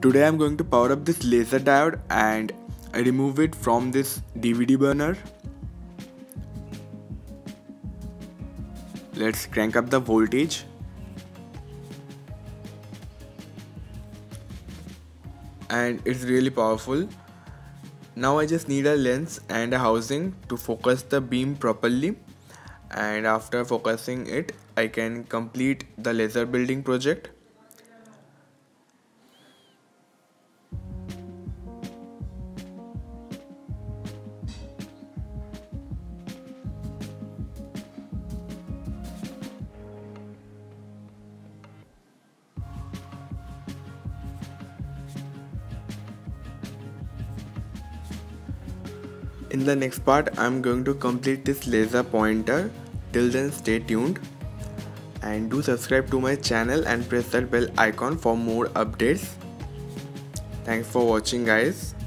Today I'm going to power up this laser diode and remove it from this DVD burner. Let's crank up the voltage. And it's really powerful. Now I just need a lens and a housing to focus the beam properly, and after focusing it I can complete the laser building project. In the next part, I'm going to complete this laser pointer. Till then, stay tuned and do subscribe to my channel and press that bell icon for more updates. Thanks for watching, guys.